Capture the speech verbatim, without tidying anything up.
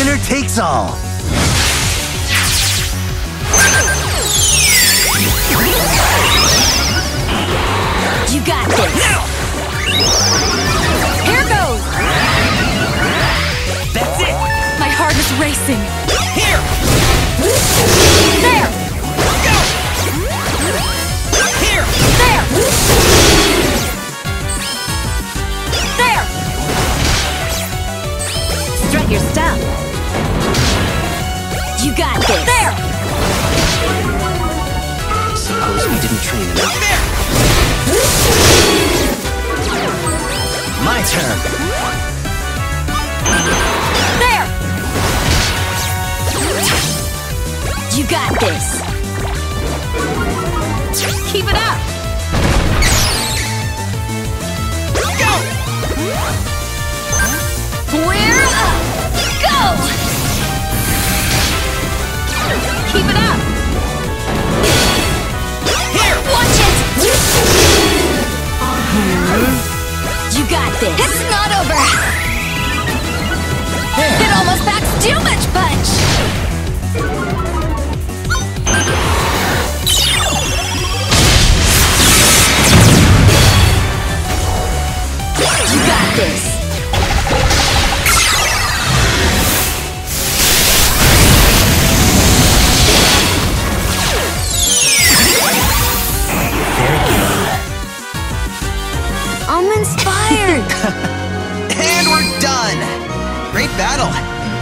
Winner takes all. You got this. Here goes. That's it. My heart is racing. Here. There. Go. Here. There. There. Strut your stuff. You got this. There. Suppose we didn't train enough. There. My turn. There. You got this. Keep it up. Go. We're up. Go. Keep it up. Here. Watch it. You got this. It's not over. It almost packs too much punch. You got this. I'm inspired. And we're done. Great battle.